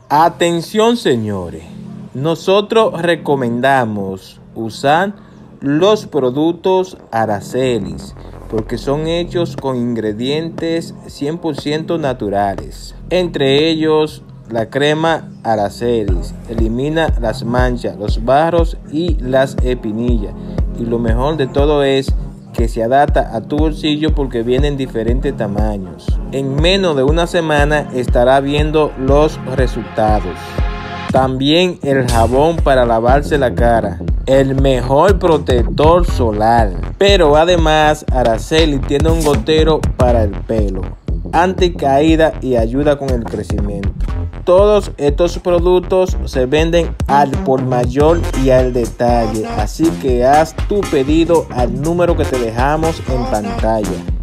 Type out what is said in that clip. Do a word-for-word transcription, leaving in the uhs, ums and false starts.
Atención, señores, nosotros recomendamos usar los productos Aracelis porque son hechos con ingredientes cien por ciento naturales. Entre ellos, la crema Aracelis elimina las manchas, los barros y las espinillas. Y lo mejor de todo es que se adapta a tu bolsillo porque viene en diferentes tamaños. En menos de una semana estará viendo los resultados. También el jabón para lavarse la cara, el mejor protector solar. Pero además Aracelis tiene un gotero para el pelo, anticaída y ayuda con el crecimiento. Todos estos productos se venden al por mayor y al detalle, así que haz tu pedido al número que te dejamos en pantalla.